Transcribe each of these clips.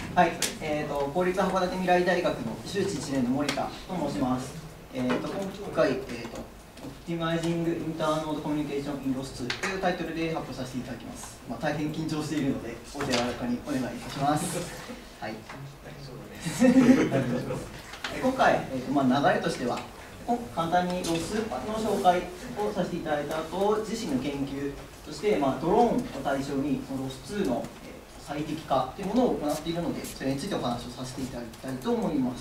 はい、公立函館未来大学の周知1年の森田と申します。今回、オプティマイジング・インターノード・コミュニケーション・イン・ロス2というタイトルで発表させていただきます。大変緊張しているので、お手柔らかにお願いいたします。はい、今回、流れとしては、簡単にロスの紹介をさせていただいた後、自身の研究として、ドローンを対象にロス2の最適化というものを行っているので、それについてお話をさせていただきたいと思います。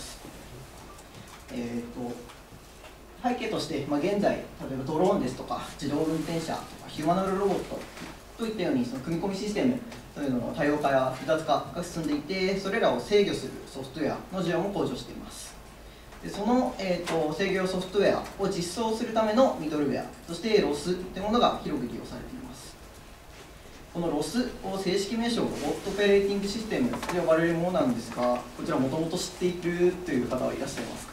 背景として、現在、例えばドローンですとか、自動運転車とか、ヒューマノイドロボットといったように、その組み込みシステムというのの多様化や複雑化が進んでいて、それらを制御するソフトウェアの需要も向上しています。でその、制御ソフトウェアを実装するためのミドルウェアとして ROS というものが広く利用されています。この ROS を正式名称ロボットオペレーティングシステムと呼ばれるものなんですが、こちらもともと知っているという方はいらっしゃいますか？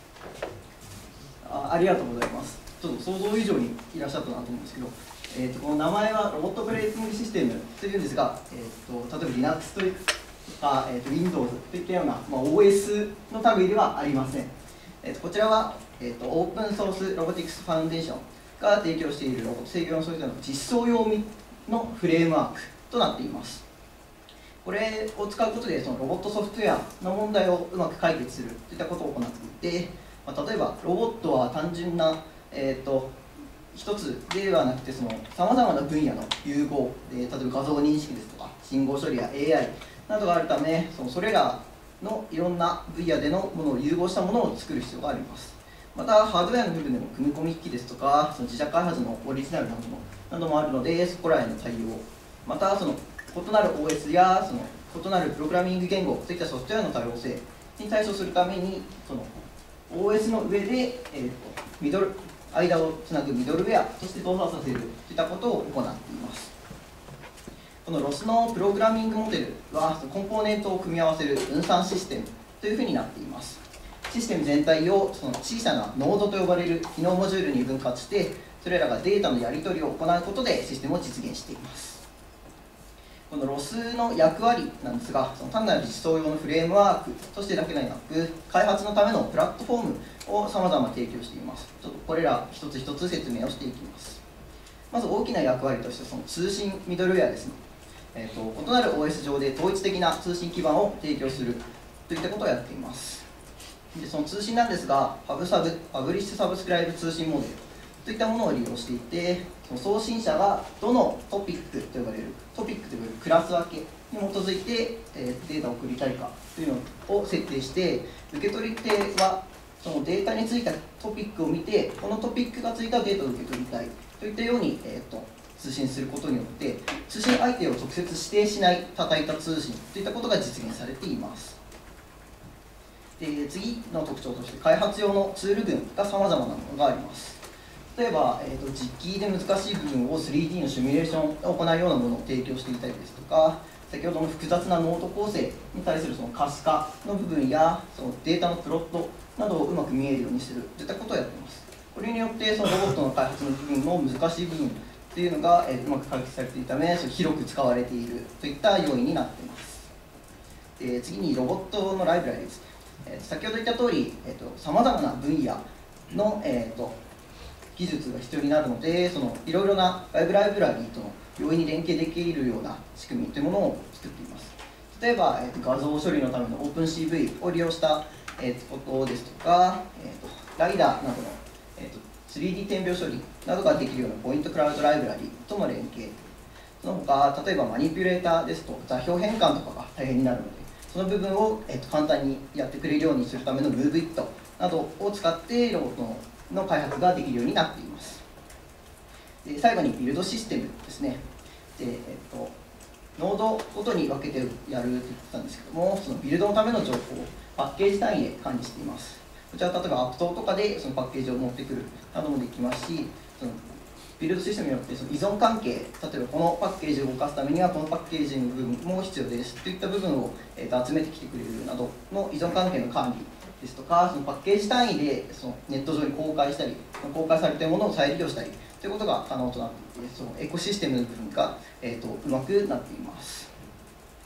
ありがとうございます。ちょっと想像以上にいらっしゃったなと思うんですけど、この名前はロボットオペレーティングシステムというんですが、例えば Linux とか、Windows といったような、OS の類ではありません。こちらは、オープンソースロボティクスファウンデーションが提供しているロボット制御のソフトウェアの実装用のフレームワークとなっています。これを使うことで、そのロボットソフトウェアの問題をうまく解決するといったことを行っていて、例えばロボットは単純な、一つではなくて、さまざまな分野の融合、例えば画像認識ですとか信号処理や AI などがあるため、それらのいろんな分野でのものを融合したものを作る必要があります。またハードウェアの部分でも組み込み機器ですとか、自社開発のオリジナルなものなどもあるので、そこらへんの対応、また異なる OS や異なるプログラミング言語といったソフトウェアの多様性に対処するために、OS の上で、間をつなぐミドルウェアとして動作させるといったことを行っています。この ROS のプログラミングモデルは、コンポーネントを組み合わせる分散システムというふうになっています。システム全体を小さなノードと呼ばれる機能モジュールに分割して、それらがデータのやり取りを行うことでシステムを実現しています。この ROS の役割なんですが、単なる実装用のフレームワークとしてだけでなく、開発のためのプラットフォームをさまざま提供しています。ちょっとこれら一つ一つ説明をしていきます。まず大きな役割として、通信ミドルウェアですね。異なる OS 上で統一的な通信基盤を提供するといったことをやっています。でその通信なんですが、パブリッシュサブスクライブ通信モデルといったものを利用していて、送信者がどのトピックと呼ばれるクラス分けに基づいてデータを送りたいかというのを設定して、受け取り手はそのデータについたトピックを見て、このトピックがついたデータを受け取りたいといったように、通信することによって、通信相手を直接指定しない多体多通信といったことが実現されています。で次の特徴として、開発用のツール群がさまざまなものがあります。例えば、実機で難しい部分を 3D のシミュレーションを行うようなものを提供していたりですとか、先ほどの複雑なノート構成に対する可視化の部分や、データのプロットなどをうまく見えるようにするといったことをやっています。これによってロボットの開発の部分の難しい部分というのがうまく解決されているため、広く使われているといった要因になっています。次にロボットのライブラリです。先ほど言った通り、さまざまな分野の、技術が必要になるので、いろいろな外部ライブラリーとの容易に連携できるような仕組みというものを作っています。例えば、画像処理のための OpenCV を利用した、ことですとか、ライダーなどの、3D 点描処理などができるようなポイントクラウドライブラリーとの連携、その他、例えばマニピュレーターですと座標変換とかが大変になるので、その部分を、簡単にやってくれるようにするための MoveIt などを使ってロボットの開発ができるようになっています。で最後にビルドシステムですね。でノードごとに分けてやると言ってたんですけども、そのビルドのための情報をパッケージ単位で管理しています。こちらは例えばアップトとかでそのパッケージを持ってくるなどもできますし、ビルドシステムによって依存関係、例えばこのパッケージを動かすためにはこのパッケージの部分も必要ですといった部分を集めてきてくれるなどの依存関係の管理ですとか、そのパッケージ単位でネット上に公開したり、公開されているものを再利用したりということが可能となっていて、そのエコシステムの部分が、うまくなっています。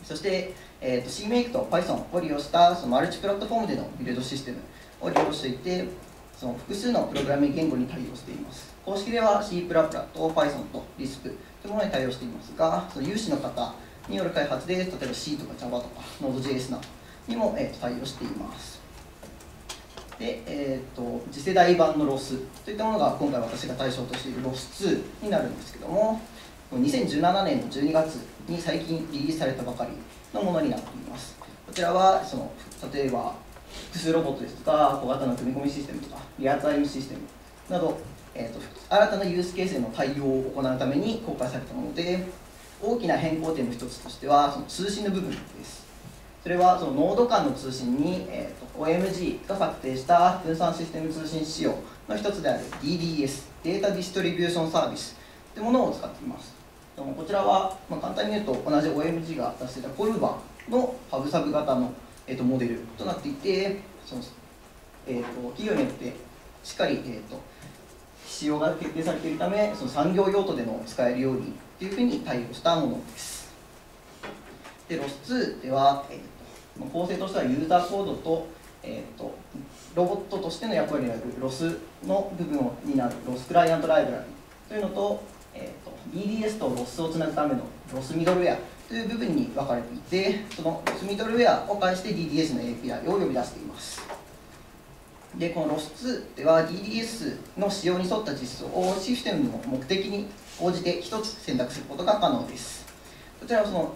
そして、CMake と Python を利用したそのマルチプラットフォームでのビルドシステムを利用していて、その複数のプログラミング言語に対応しています。公式では C++、と Python と Lisp というものに対応していますが、その有志の方による開発で、例えば C とか Java とか Node.js などにも、対応しています。で、次世代版の ROS といったものが今回私が対象としている ROS2 になるんですけども、2017年の12月に最近リリースされたばかりのものになっています。こちらは例えば複数ロボットですとか小型の組み込みシステムとかリアルタイムシステムなど、新たなユースケースへの対応を行うために公開されたもので、大きな変更点の一つとしてはその通信の部分です。それはそのノード間の通信に、OMG が策定した分散システム通信仕様の一つである DDS データディストリビューションサービスというものを使っています。こちらは、簡単に言うと同じ OMG が出していたコルバのハブサブ型の、モデルとなっていて、企業によってしっかり、仕様が決定されているため、その産業用途でも使えるようにというふうに対応したものです。で、ROS2 では、構成としてはユーザーコードと、ロボットとしての役割になる ROS の部分を担う ROS クライアントライブラリというのと、DDS と ROS をつなぐための ROS ミドルウェアという部分に分かれていて、その ROS ミドルウェアを介して DDS の API を呼び出しています。で、この ROS2 では DDS の仕様に沿った実装をシステムの目的に応じて1つ選択することが可能です。こちらはその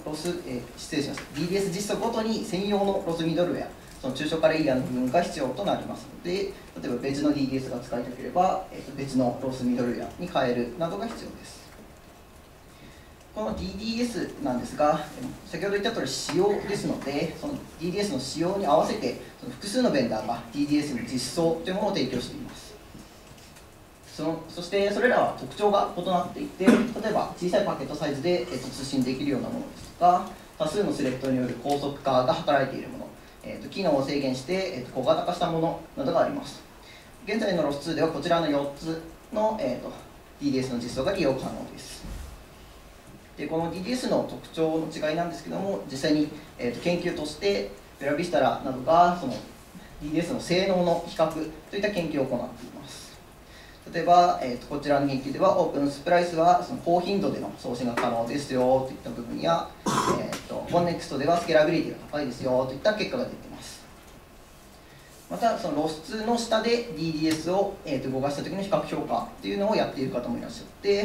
DDS 実装ごとに専用の ROS ミドルウェア、その抽象化レイヤーの部分が必要となりますので、例えば別の DDS が使いたければ、別の ROS ミドルウェアに変えるなどが必要です。この DDS なんですが、先ほど言った通り仕様ですので、その DDS の仕様に合わせてその複数のベンダーが DDS の実装というものを提供しています。そしてそれらは特徴が異なっていて、例えば小さいパケットサイズで、通信できるようなものですとか、多数のスレッドによる高速化が働いているもの、機能を制限して、小型化したものなどがあります。現在の ROS2 ではこちらの4つの、DDS の実装が利用可能です。で、この DDS の特徴の違いなんですけども、実際に、研究としてベラビスタラなどがその DDS の性能の比較といった研究を行っています。例えば、こちらの研究ではオープンスプライスはその高頻度での送信が可能ですよといった部分や、コンネクストではスケーラビリティが高いですよといった結果が出ています。また、その ROS2 の下で DDS を、動かした時の比較評価というのをやっている方もいらっしゃって、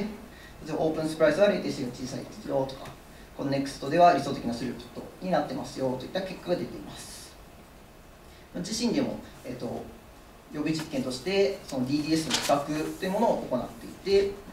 オープンスプライスはレイテンシーが小さいですよとか、コンネクストでは理想的なスループットになってますよといった結果が出ています。自身でも、予備実験としてその DDS の比較というものを行っていて、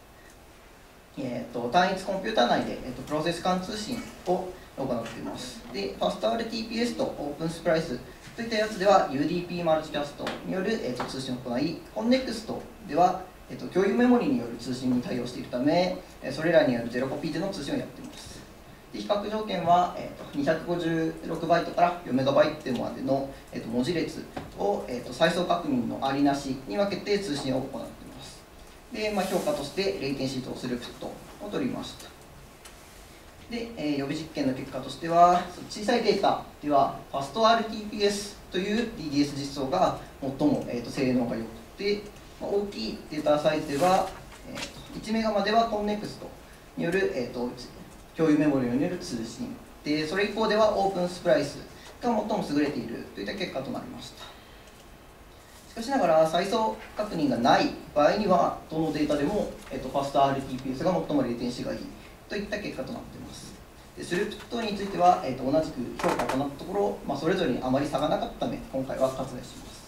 単一コンピューター内で、プロセス間通信を行っています。で、FastRTPS と OpenSplice といったやつでは UDP マルチキャストによる、通信を行い、ConNext では、共有メモリによる通信に対応しているため、それらによるゼロコピーでの通信をやっています。で、比較条件は、256バイトから4メガバイトまでの、文字列を、再送確認のありなしに分けて通信を行っています。で、評価としてレイテンシーとスループットを取りました。で、予備実験の結果としては、小さいデータでは FastRTPS という DDS 実装が最も、性能が良くて、大きいデータサイズでは、1メガまではコンネクストによる、共有メモリによる通信で、それ以降ではオープンスプライスが最も優れているといった結果となりました。しかしながら再送確認がない場合にはどのデータでも、FastRTPS が最もレイテンシーがいいといった結果となっています。で、スループットについては、同じく評価を行ったところ、それぞれにあまり差がなかったため今回は割愛します。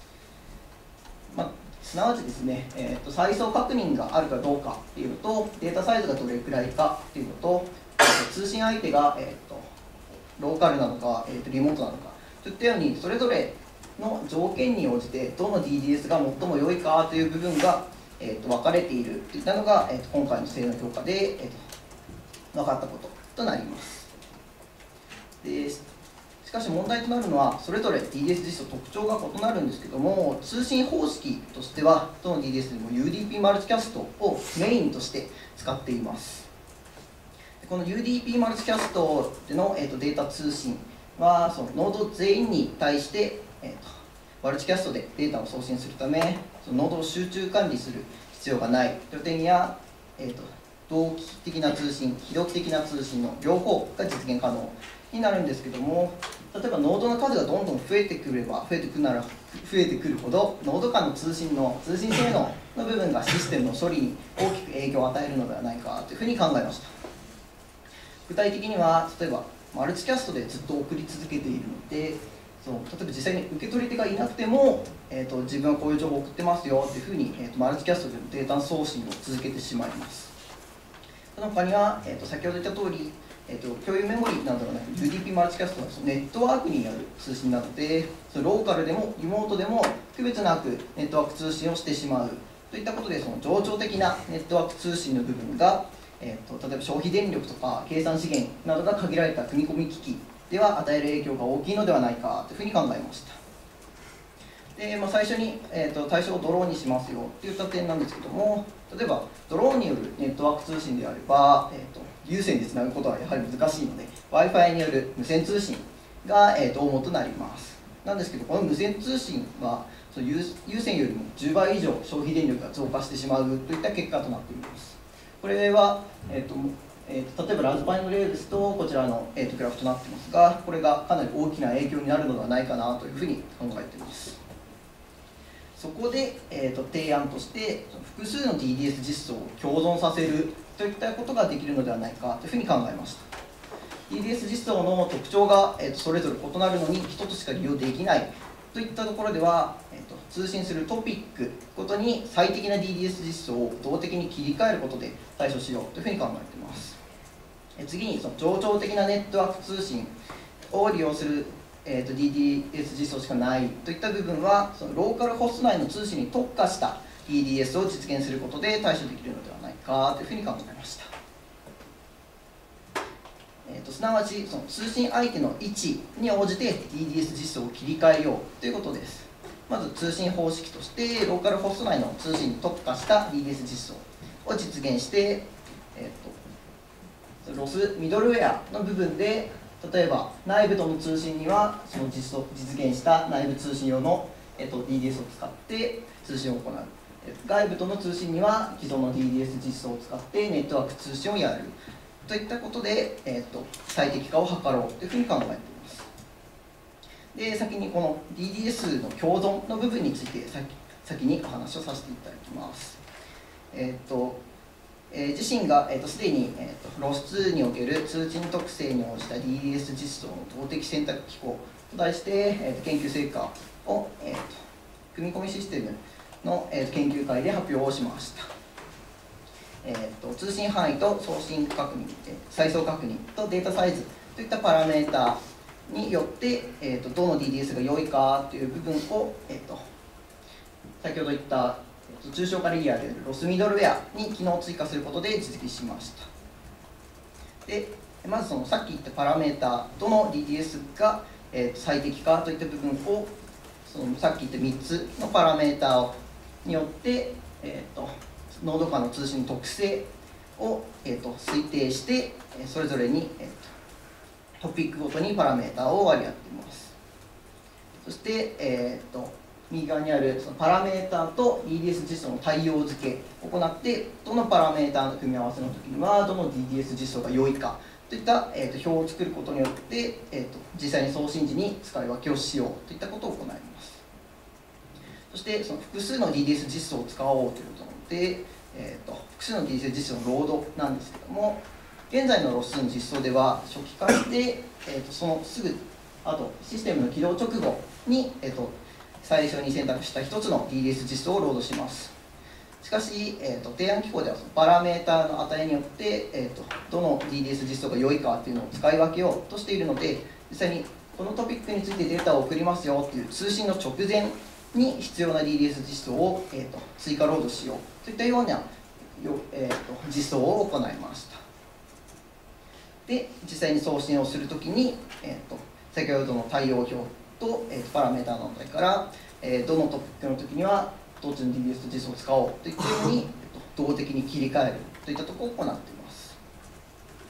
すなわちですね、再送確認があるかどうかっていうのと、データサイズがどれくらいかっていうのと、通信相手が、ローカルなのか、リモートなのかといったように、それぞれの条件に応じてどの DDS が最も良いかという部分が、分かれているといったのが、今回の性能評価で、分かったこととなります。で、しかし問題となるのは、それぞれ DDS 実装特徴が異なるんですけども、通信方式としてはどの DDS でも UDP マルチキャストをメインとして使っています。 この UDP マルチキャストでの、データ通信はそのノード全員に対して、マルチキャストでデータを送信するため、そのノードを集中管理する必要がないという点や、同期的な通信、非同期的な通信の両方が実現可能になるんですけども、例えばノードの数がどんどん増えてくるほど、ノード間の通信性能の部分がシステムの処理に大きく影響を与えるのではないかというふうに考えました。具体的には、例えばマルチキャストでずっと送り続けているので、例えば実際に受け取り手がいなくても、自分はこういう情報を送ってますよというふうに、マルチキャストでのデータ送信を続けてしまいます。その他には、先ほど言った通り、共有メモリなどの UDP マルチキャストはネットワークによる通信なので、ローカルでもリモートでも区別なくネットワーク通信をしてしまうといったことで、その冗長的なネットワーク通信の部分が、例えば消費電力とか計算資源などが限られた組み込み機器では与える影響が大きいのではないかというふうに考えました。で、最初に、対象をドローンにしますよといった点なんですけども、例えばドローンによるネットワーク通信であれば、有線でつなぐことはやはり難しいので Wi-Fi による無線通信が、主となります。なんですけど、この無線通信はその有線よりも10倍以上消費電力が増加してしまうといった結果となっています。これは、例えばラズパイの例ですとこちらの、グラフとなっていますが、これがかなり大きな影響になるのではないかなというふうに考えています。そこで、提案として複数の DDS 実装を共存させるといったことができるのではないかというふうに考えました。 DDS 実装の特徴が、それぞれ異なるのに1つしか利用できないといったところでは、通信するトピックごとに最適な DDS 実装を動的に切り替えることで対処しようというふうに考えています。次にその冗長的なネットワーク通信を利用するDDS 実装しかないといった部分は、そのローカルホスト内の通信に特化した DDS を実現することで対処できるのではないかというふうに考えました。すなわちその通信相手の位置に応じて DDS 実装を切り替えようということです。まず通信方式としてローカルホスト内の通信に特化した DDS 実装を実現して、ロスミドルウェアの部分で、例えば内部との通信にはその実現した内部通信用の、DDS を使って通信を行う。外部との通信には既存の DDS 実装を使ってネットワーク通信をやるといったことで、最適化を図ろうというふうに考えています。で、先にこの DDS の共存の部分について先にお話をさせていただきます。自身がすでに露出における通信特性に応じた DDS 実装の動的選択機構と題して研究成果を組み込みシステムの研究会で発表をしました。通信範囲と送信確認、再送確認とデータサイズといったパラメータによって、どの DDS が良いかという部分を、先ほど言った抽象化レイヤーであるロスミドルウェアに機能を追加することで実現しました。で、まずさっき言ったパラメータどの DDS が、最適化といった部分をさっき言った3つのパラメータによって、ノード間の通信の特性を、推定して、それぞれに、トピックごとにパラメータを割り当てます。そして、右側にあるそのパラメータと DDS 実装の対応付けを行って、どのパラメータの組み合わせの時にはどの DDS 実装が良いかといった、表を作ることによって、実際に送信時に使い分けをしようといったことを行います。そしてその複数の DDS 実装を使おうということなので、複数の DDS 実装のロードなんですけども、現在のロスの実装では初期化して、そのすぐ後システムの起動直後に、最初に選択した1つの DDS 実装をロードします。しかし、提案機構ではそのパラメータの値によって、どの DDS 実装が良いかというのを使い分けようとしているので、実際にこのトピックについてデータを送りますよという通信の直前に必要な DDS 実装を、追加ロードしようといったような、実装を行いました。で、実際に送信をするときに、先ほどの対応表と、パラメータの値から、どのトピックの時にはどっちの DDS 実装を使おうといったように動的に切り替えるといったところを行っています。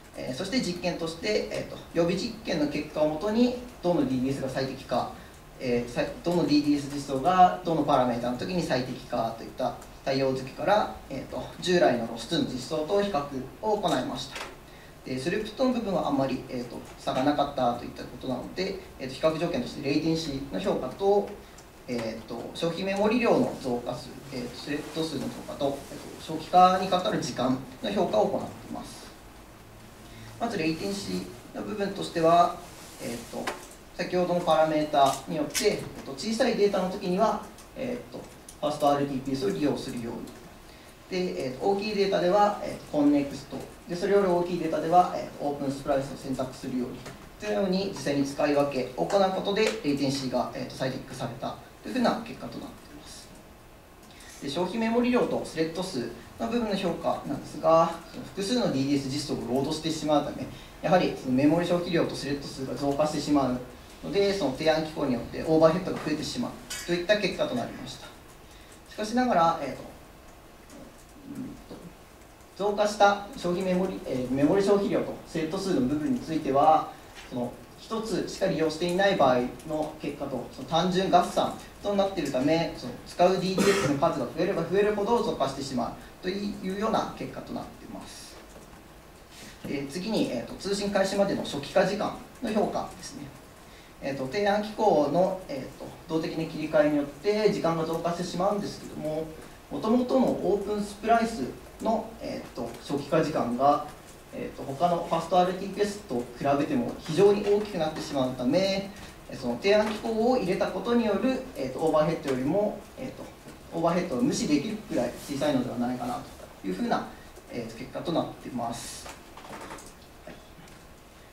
そして実験として、予備実験の結果をもとにどの DDS が最適か、どの DDS 実装がどのパラメータの時に最適かといった対応付けから、従来のロス2の実装と比較を行いました。でスループットの部分はあんまり、差がなかったといったことなので、比較条件としてレイテンシーの評価と、消費メモリ量の増加数、スレッド数の増加と、初期化にかかる時間の評価を行っています。まずレイテンシーの部分としては、先ほどのパラメータによって、小さいデータの時には、ファースト RTPS を利用するように。で、大きいデータでは、コンネクストで、それより大きいデータでは、オープンスプライスを選択するようにというように実際に使い分けを行うことでレイテンシーが、最適化されたというふうな結果となっています。で消費メモリ量とスレッド数の部分の評価なんですが、複数の DDS 実装をロードしてしまうため、やはりそのメモリ消費量とスレッド数が増加してしまうので、その提案機構によってオーバーヘッドが増えてしまうといった結果となりました。しかしながら、増加した消費メモリ消費量とスレッド数の部分については、その1つしか利用していない場合の結果とその単純合算となっているため、その使う DDS の数が増えれば増えるほど増加してしまうというような結果となっています。次に、通信開始までの初期化時間の評価ですね。提案機構の、動的な切り替えによって時間が増加してしまうんですけども、もともとのオープンスプライスの、初期化時間が、他のファスト RTPS と比べても非常に大きくなってしまうため、その提案機構を入れたことによる、オーバーヘッドよりも、オーバーヘッドを無視できるくらい小さいのではないかなというふうな、結果となっています。はい、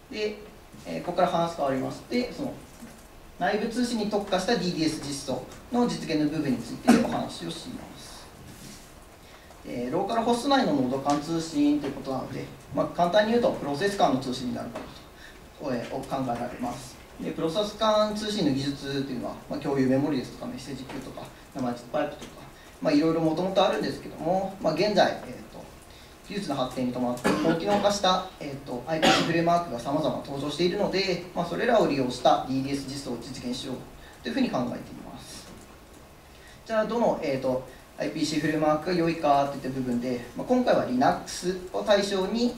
で、ここから話変わりまして、その内部通信に特化した DDS 実装の実現の部分についてお話をします。ローカルホスト内のノード間通信ということなので、簡単に言うとプロセス間の通信になるかなと考えられます。でプロセス間通信の技術というのは、共有メモリですとかメッセージキューとか生実パイプとか、いろいろもともとあるんですけども、現在、技術の発展に伴って高機能化した、IPC フレームワークがさまざま登場しているので、それらを利用した DDS 実装を実現しようというふうに考えています。じゃあどの、IPC フレームワークが良いかといった部分で、今回は Linux を対象に、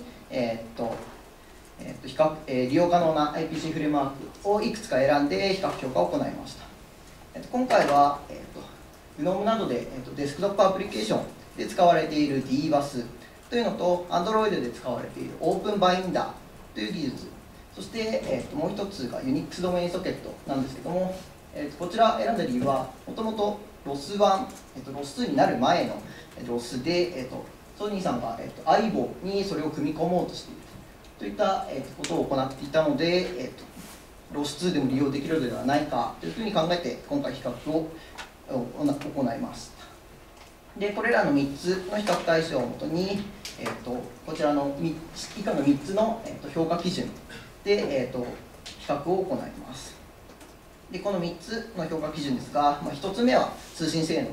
利用可能な IPC フレームワークをいくつか選んで比較評価を行いました。今回は、GNOME などで、デスクトップアプリケーションで使われている DBus というのと Android で使われている OpenBinder という技術、そして、もう一つが Unix ドメインソケットなんですけども、こちら選んだ理由はもともと ROS1、ROS2 になる前の ROS で、ソニーさんが、IBO にそれを組み込もうとしているといった、ことを行っていたので、ROS2 でも利用できるのではないかというふうに考えて今回比較を行いました。でこれらの3つの比較対象をもとに、こちらの以下の3つの、評価基準で、比較を行います。でこの3つの評価基準ですが、1つ目は通信性能ですね。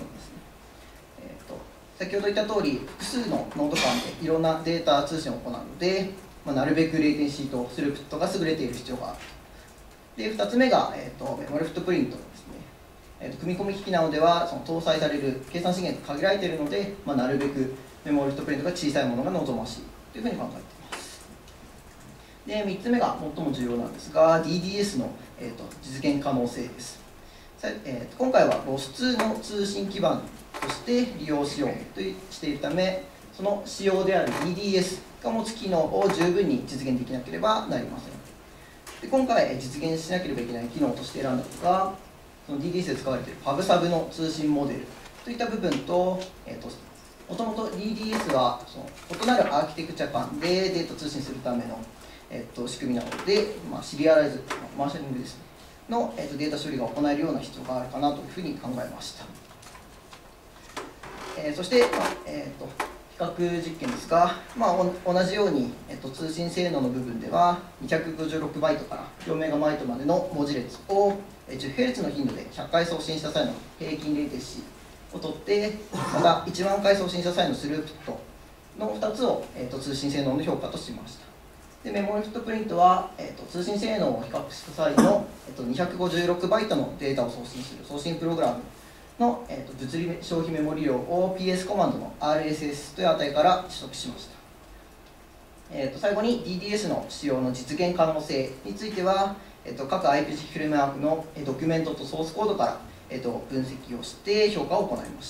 先ほど言った通り複数のノード間でいろんなデータ通信を行うので、なるべくレイテンシーとスループットが優れている必要があると。で2つ目が、メモリフットプリントですね。組み込み機器などではその搭載される計算資源が限られているので、なるべくメモリフットプリントが小さいものが望ましいというふうに考えています。で3つ目が最も重要なんですが DDS の、実現可能性です。今回は ROS2 の通信基盤として利用しようとしているため、その仕様である DDS が持つ機能を十分に実現できなければなりません。で今回実現しなければいけない機能として選んだのが、その DDS で使われている PubSub の通信モデルといった部分と、もともと DDS はその異なるアーキテクチャ間でデータ通信するための、仕組みなので、シリアライズ、マーシャリングですね、の、データ処理が行えるような必要があるかなというふうに考えました。そして、比較実験ですが、同じように、通信性能の部分では256バイトから4メガバイトまでの文字列を 10Hz の頻度で100回送信した際の平均レイテンシーを取って、また1万回送信した際のスループットの2つを、通信性能の評価としました。 でメモリフットプリントは、通信性能を比較した際の、256バイトのデータを送信する送信プログラムの、物理消費メモリ量を PS コマンドの RSS という値から取得しました。最後に DDS の使用の実現可能性については、各 IPC フレームワークのドキュメントとソースコードから、分析をして評価を行いました。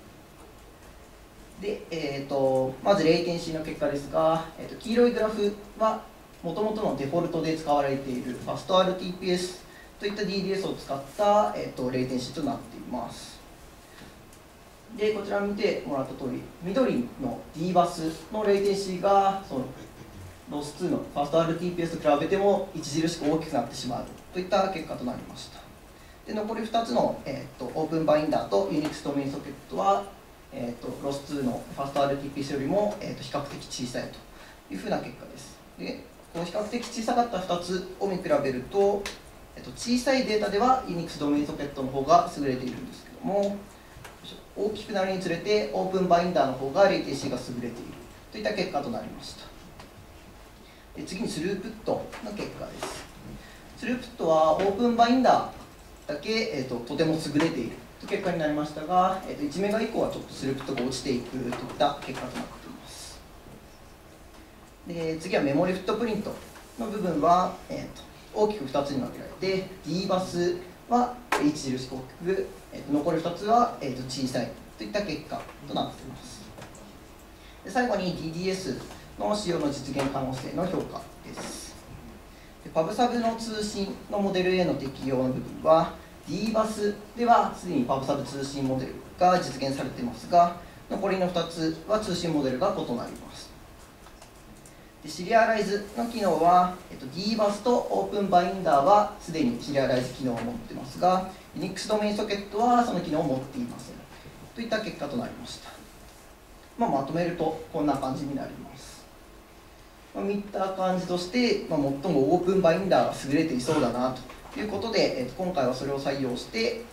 で、まずレイテンシーの結果ですが、黄色いグラフはもともとのデフォルトで使われている FastRTPS といった DDS を使った、レイテンシーとなっています。で、こちら見てもらった通り、緑の DBus のレイテンシーがそのロス2の FastRTPS と比べても著しく大きくなってしまうといった結果となりました。で、残り2つの、オープンバインダーと Unix ドメインソケットはロス2の FastRTPS よりも、比較的小さいというふうな結果です。で、この比較的小さかった2つを見比べると、小さいデータでは Unix ドメインソケットの方が優れているんですけども、大きくなるにつれてオープンバインダーの方がレイテンシーが優れているといった結果となりました。で、次にスループットの結果です。スループットはオープンバインダーだけ、とても優れているという結果になりましたが、1メガ以降はちょっとスループットが落ちていくといった結果となっています。で、次はメモリフットプリントの部分は、大きく2つに分けられて DBus は著しく大きく、残り2つは、小さいといった結果となっています。で、最後に DDS の使用の実現可能性の評価です。で、PubSub の通信のモデルへの適用の部分は DBus ではすでに PubSub 通信モデルが実現されていますが、残りの2つは通信モデルが異なります。で、シリアライズの機能は、DBus とオープンバインダーはすでにシリアライズ機能を持っていますが、Unix ドメインソケットはその機能を持っていませんといった結果となりました。まとめるとこんな感じになります。見た感じとして、最もオープンバインダーが優れていそうだなということで、今回はそれを採用して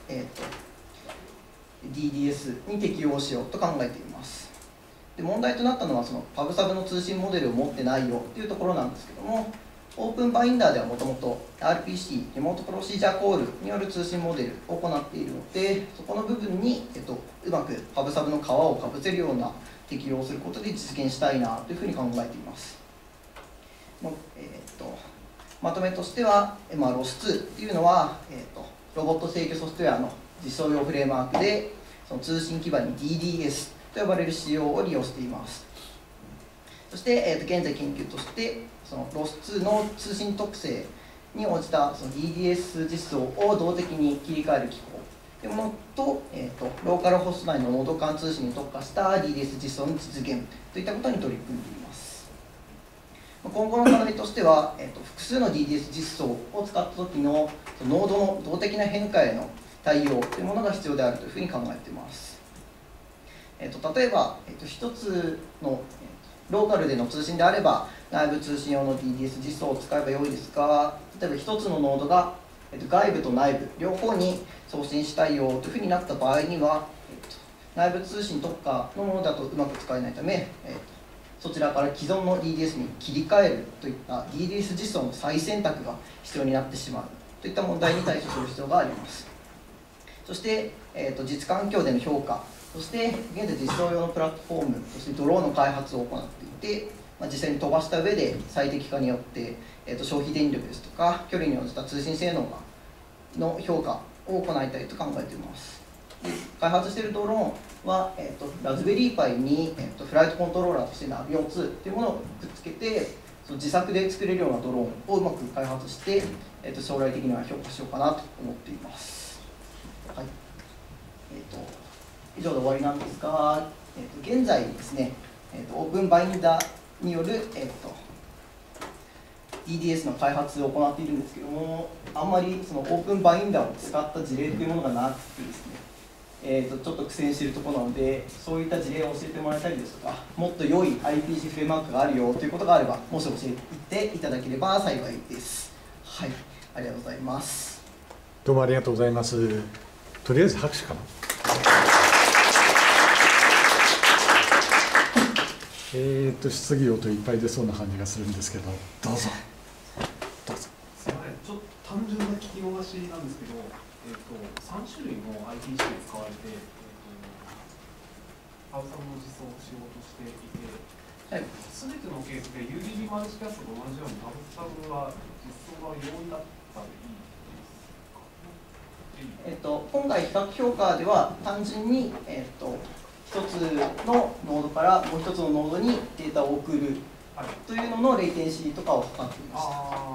、DDS に適用しようと考えています。で、問題となったのはその PubSub の通信モデルを持ってないよというところなんですけども、オープンバインダーではもともと RPC、リモートプロシージャーコールによる通信モデルを行っているので、そこの部分に、うまく PubSub の皮をかぶせるような適用をすることで実現したいなというふうに考えています。まとめとしては、ロス2というのは、ロボット制御ソフトウェアの実装用フレームワークで、その通信基盤に DDS と呼ばれる仕様を利用しています。そして、現在研究としてそのロス2の通信特性に応じたその DDS 実装を動的に切り替える機構というものと、ローカルホスト内のノード間通信に特化した DDS 実装の実現といったことに取り組んでいます。今後の課題としては、複数の DDS 実装を使った時のノードの動的な変化への対応というものが必要であるというふうに考えています。例えば、一つのローカルでの通信であれば内部通信用の DDS 実装を使えばよいですが、例えば一つのノードが外部と内部両方に送信したいよというふうになった場合には、内部通信特化のものだとうまく使えないため、そちらから既存の DDS に切り替えるといった DDS 実装の再選択が必要になってしまうといった問題に対処する必要があります。そして、実環境での評価、そして現在実装用のプラットフォーム、そしてドローンの開発を行っていて、実際に飛ばした上で最適化によって、消費電力ですとか距離に応じた通信性能の評価を行いたいと考えています。で、開発しているドローンは、ラズベリーパイに、フライトコントローラーとして Navion2 というものをくっつけて、その自作で作れるようなドローンをうまく開発して、将来的には評価しようかなと思っています。はい、以上で終わりなんですが、現在ですね、オープンバインダーによる、DDS の開発を行っているんですけども、あんまりそのオープンバインダーを使った事例というものがなくてですね、ちょっと苦戦しているところなので、そういった事例を教えてもらえたりですとか、もっと良い IPC フレームワークがあるよということがあれば、もし教えていただければ幸いです。はい、ありがとうございます。 どうもありがとうございます。とりあえず拍手かな。 質疑応答いっぱい出そうな感じがするんですけど、どうぞ。どうぞ。 すみません、ちょっと単純な聞き逃しなんですけど、3種類の IPC が使われて、ハウさんの実装をしようとしていて、すべてのケースで UDB マルチキャストと同じように、ハウさんは実装が容易だったらいいですか？ 今回、比較評価では、単純に、一つのノードからもう一つのノードにデータを送るというののレイテンシーとかを測っていました。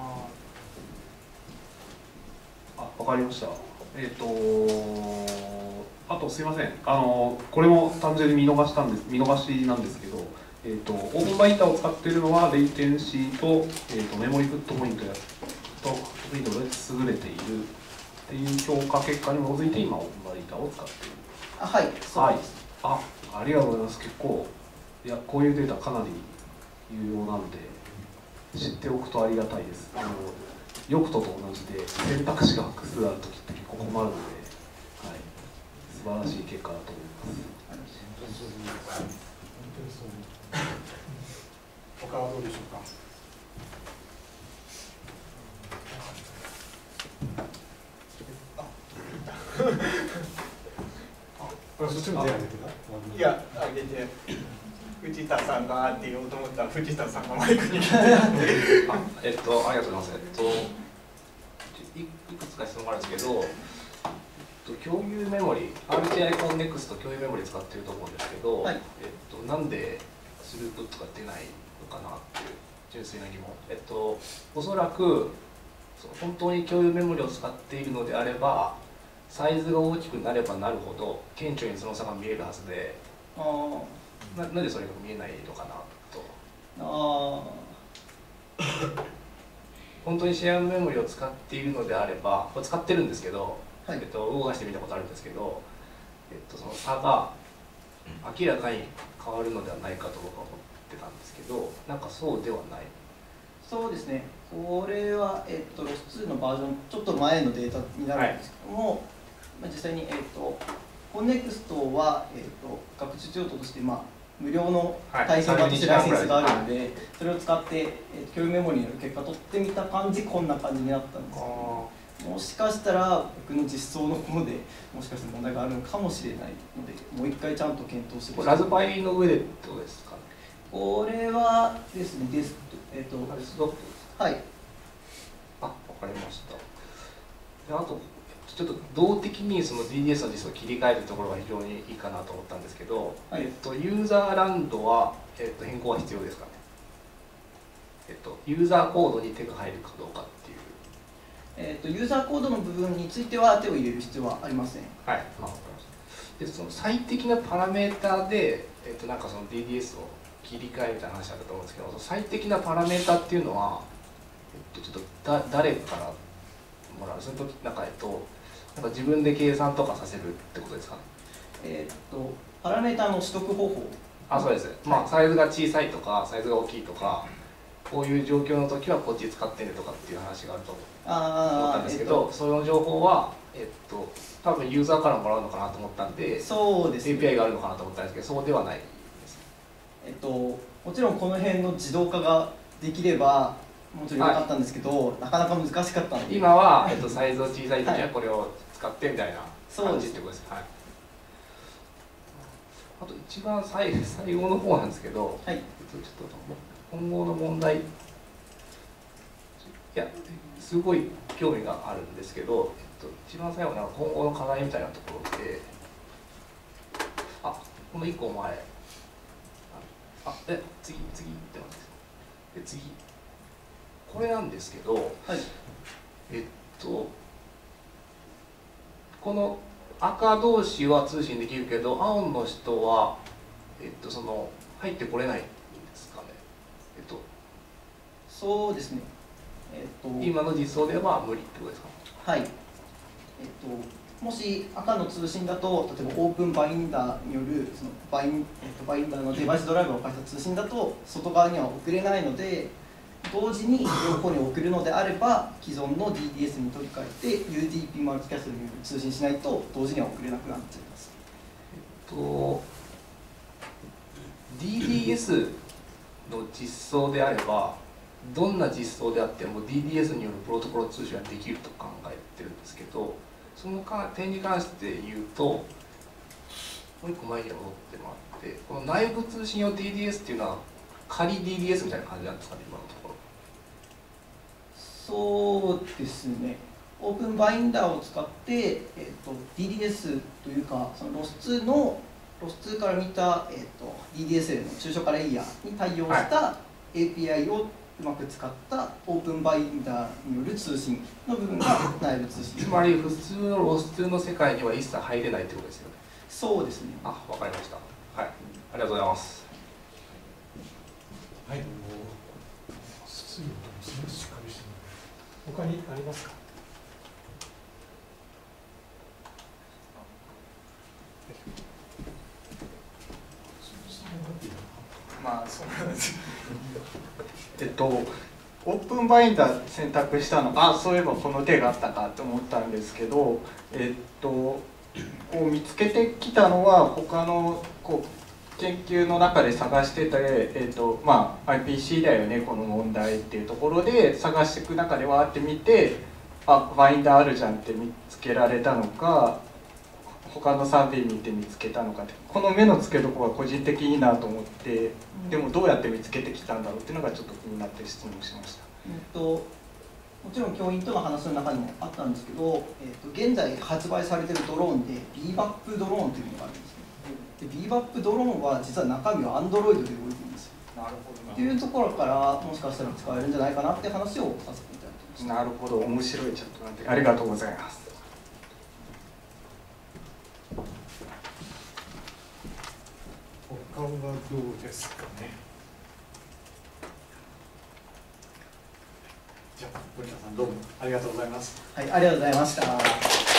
わかりました。あとすいません、これも単純に見逃しなんですけど、オープンバイターを使っているのはレイテンシーと、メモリフットポイントやとウィンドウで優れているっていう評価結果に基づいて今オープンバイターを使っている。 はい、そうです。 ありがとうございます。結構こういうデータかなり有用なので知っておくとありがたいです。ヨクトと同じで選択肢が複数あるときって結構困るので、素晴らしい結果だと思います。 他はどうでしょうか。そっちも手挙げてた。 いや、挙げて、藤田さんがって言おうと思ったら、藤田さんがマイクに来て。 ありがとうございます。いくつか質問があるんですけど、共有メモリ、RTI コンネクスト共有メモリ使ってると思うんですけど、なんでスループットが出ないのかなっていう純粋な疑問。おそらく本当に共有メモリを使っているのであれば、サイズが大きくなればなるほど顕著にその差が見えるはずで、なんでそれが見えないのかなと。本当にシェアメモリを使っているのであれば、これ使ってるんですけど、動かしてみたことあるんですけど、その差が明らかに変わるのではないかと僕は思ってたんですけど、なんかそうではない。 そうですね、これは、ロス2のバージョン、ちょっと前のデータになるんですけども、実際に、コンネクストは、学習用途として、無料の対象版としてライセンスがあるので、それを使って、共有メモリによる結果を取ってみた感じ、こんな感じになったんですけど、もしかしたら僕の実装の方でもしかしたら問題があるのかもしれないので、もう一回ちゃんと検討してほしい。 ラズパイの上でってことですかね。 これはですね、デスクトップ。はい。 わかりました。で、あとちょっと動的にその DDS の実装を切り替えるところが非常にいいかなと思ったんですけど、ユーザーランドは、変更は必要ですかね。ユーザーコードに手が入るかどうかっていう。 ユーザーコードの部分については手を入れる必要はありません。 はい、わかりました。で、その最適なパラメータで、なんかその DDS を切り替えみたいな話だったと思うんですけど、最適なパラメータっていうのは、ちょっと誰からもらう、それとなんかなんか自分で計算とかさせるってことですかね。 パラメータの取得方法。 そうです。サイズが小さいとか、サイズが大きいとか、こういう状況の時はこっち使ってねとかっていう話があると思ったんですけど、その情報は、多分ユーザーからもらうのかなと思ったんで、 そうですね、 API があるのかなと思ったんですけど、そうではないです。 もちろんこの辺の自動化ができれば、もちろん良かったんですけど、なかなか難しかったので。 今は、サイズが小さい時はこれを使ってみたいな感じってことです。あと一番最後の方なんですけど、ちょっと今後の問題、すごい興味があるんですけど、一番最後の今後の課題みたいなところで、この1個前、次ってます。で、次、これなんですけど、この赤同士は通信できるけど、青の人は、その入ってこれないんですかね。 そうですね。 今の実装では無理ってことですか。 はい。もし赤の通信だと、例えばオープンバインダーによるそのバインダーのデバイスドライバーを介した通信だと外側には送れないので、同時に両方に送るのであれば既存の DDS に取り替えて UDP マルチキャストによる通信しないと同時には送れなくなっちゃいます。 DDS の実装であれば、どんな実装であっても DDS によるプロトコル通信ができると考えてるんですけど、その点に関して言うと、もう一個前に戻ってもらって、この内部通信用 DDS っていうのは仮 DDS みたいな感じなんですかね、今のところ。 そうですね。オープンバインダーを使って、DDS というか、そのロス2から見た、DDSL の抽象化レイヤーに対応した API をうまく使ったオープンバインダーによる通信の部分が内部通信。 つまり普通のロス2の世界には一切入れないってことですよね。 そうですね。 あ、わかりました。はい、ありがとうございます。 はい。筒井ともしっかりしてる。他にありますか。 まあそうなんです。オープンバインダー選択したの、そういえばこの手があったかと思ったんですけど、こう見つけてきたのは他のこう研究の中で探してて、IPC だよねこの問題っていうところで探していく中でわーって見て、バインダーあるじゃんって見つけられたのか、他のサーベイ見て見つけたのかって、この目の付けどころが個人的にいいなと思って、でもどうやって見つけてきたんだろうっていうのがちょっと気になって質問しました。 もちろん教員との話の中にもあったんですけど、現在発売されているドローンで BBAP ドローンというのがあるんですね。で BBAP ドローンは実は中身は Android で動いてるんですよ。 なるほど。 っていうところからもしかしたら使えるんじゃないかなって話をさせていただきました。 なるほど、面白いチャットなんでありがとうございます。 他はどうですかね。じゃあ、森田さんどうもありがとうございます。 はい、ありがとうございました。